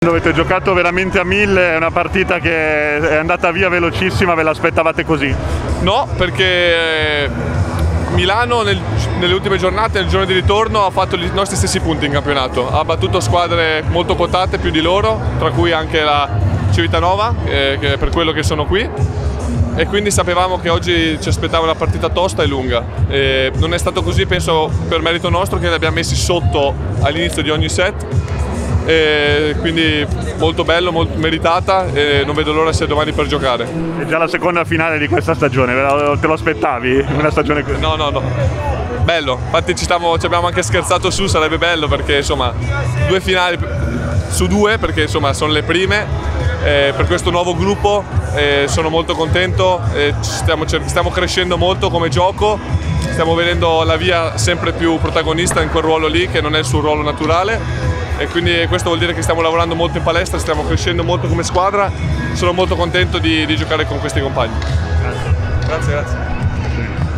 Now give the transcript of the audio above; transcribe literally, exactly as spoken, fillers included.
Avete giocato veramente a mille, è una partita che è andata via velocissima, ve l'aspettavate così? No, perché Milano nel, nelle ultime giornate, nel giorno di ritorno, ha fatto i nostri stessi punti in campionato. Ha battuto squadre molto quotate, più di loro, tra cui anche la Civitanova, eh, che per quello che sono qui. E quindi sapevamo che oggi ci aspettava una partita tosta e lunga. E non è stato così, penso, per merito nostro, che li abbiamo messi sotto all'inizio di ogni set. E quindi molto bello, molto meritata e non vedo l'ora sia domani per giocare. È già la seconda finale di questa stagione, te lo aspettavi? Una stagione così? No, no, no. Bello, infatti ci, stiamo, ci abbiamo anche scherzato su, sarebbe bello perché insomma due finali su due, perché insomma sono le prime. Eh, per questo nuovo gruppo eh, sono molto contento, eh, stiamo, stiamo crescendo molto come gioco, stiamo vedendo la Via sempre più protagonista in quel ruolo lì che non è il suo ruolo naturale e quindi questo vuol dire che stiamo lavorando molto in palestra, stiamo crescendo molto come squadra, sono molto contento di, di giocare con questi compagni. Grazie, grazie. grazie.